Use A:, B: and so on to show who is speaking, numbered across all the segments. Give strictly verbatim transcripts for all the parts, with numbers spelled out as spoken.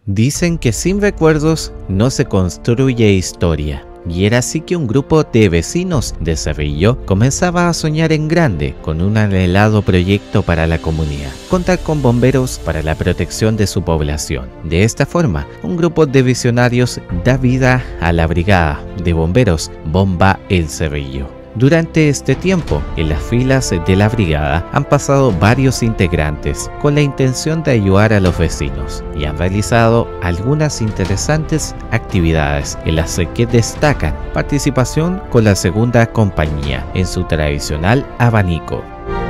A: Dicen que sin recuerdos no se construye historia. Y era así que un grupo de vecinos de Cerrillo comenzaba a soñar en grande con un anhelado proyecto para la comunidad: contar con bomberos para la protección de su población. De esta forma, un grupo de visionarios da vida a la brigada de bomberos Bomba El Cerrillo. Durante este tiempo, en las filas de la brigada han pasado varios integrantes con la intención de ayudar a los vecinos y han realizado algunas interesantes actividades en las que destacan participación con la segunda compañía en su tradicional abanico.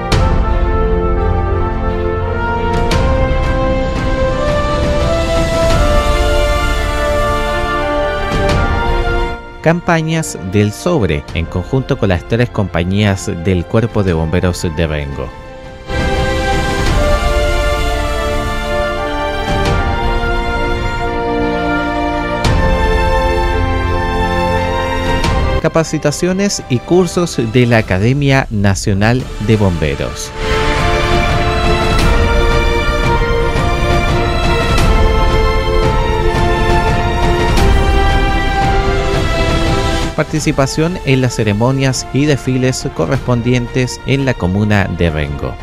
A: Campañas del Sobre en conjunto con las tres compañías del Cuerpo de Bomberos de Rengo. Capacitaciones y cursos de la Academia Nacional de Bomberos. Participación en las ceremonias y desfiles correspondientes en la comuna de Rengo.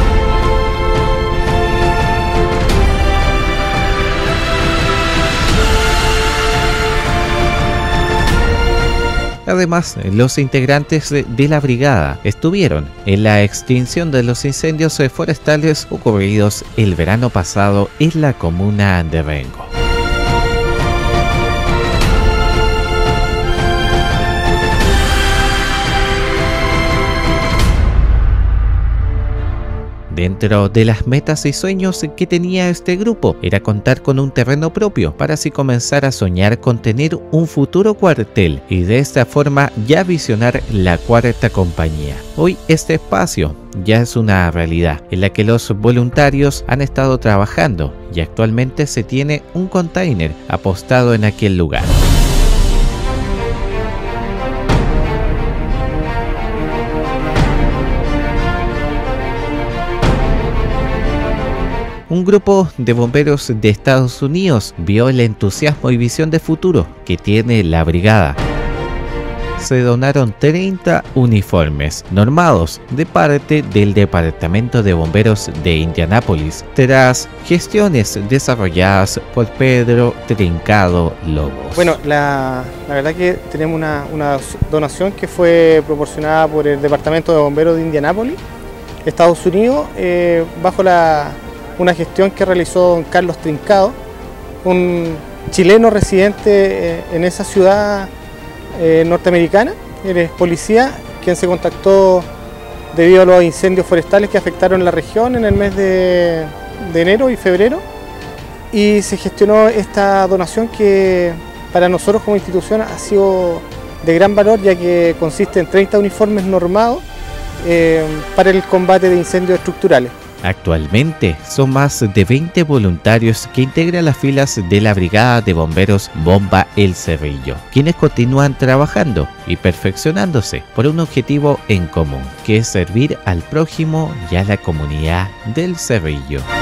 A: Además, los integrantes de la brigada estuvieron en la extinción de los incendios forestales ocurridos el verano pasado en la comuna de Rengo. Dentro de las metas y sueños que tenía este grupo era contar con un terreno propio para así comenzar a soñar con tener un futuro cuartel y de esta forma ya visionar la cuarta compañía. Hoy este espacio ya es una realidad en la que los voluntarios han estado trabajando y actualmente se tiene un container apostado en aquel lugar. Un grupo de bomberos de Estados Unidos vio el entusiasmo y visión de futuro que tiene la brigada. Se donaron treinta uniformes normados de parte del Departamento de Bomberos de Indianápolis, tras gestiones desarrolladas por Pedro Trincado Lobos.
B: Bueno, la, la verdad que tenemos una, una donación que fue proporcionada por el Departamento de Bomberos de Indianápolis, Estados Unidos, eh, bajo la una gestión que realizó don Carlos Trincado, un chileno residente eh, en esa ciudad eh, norteamericana. Él es policía, quien se contactó debido a los incendios forestales que afectaron la región en el mes de, de enero y febrero, y se gestionó esta donación que para nosotros como institución ha sido de gran valor, ya que consiste en treinta uniformes normados eh, para el combate de incendios estructurales.
A: Actualmente son más de veinte voluntarios que integran las filas de la Brigada de Bomberos Bomba El Cerrillo, quienes continúan trabajando y perfeccionándose por un objetivo en común, que es servir al prójimo y a la comunidad del Cerrillo.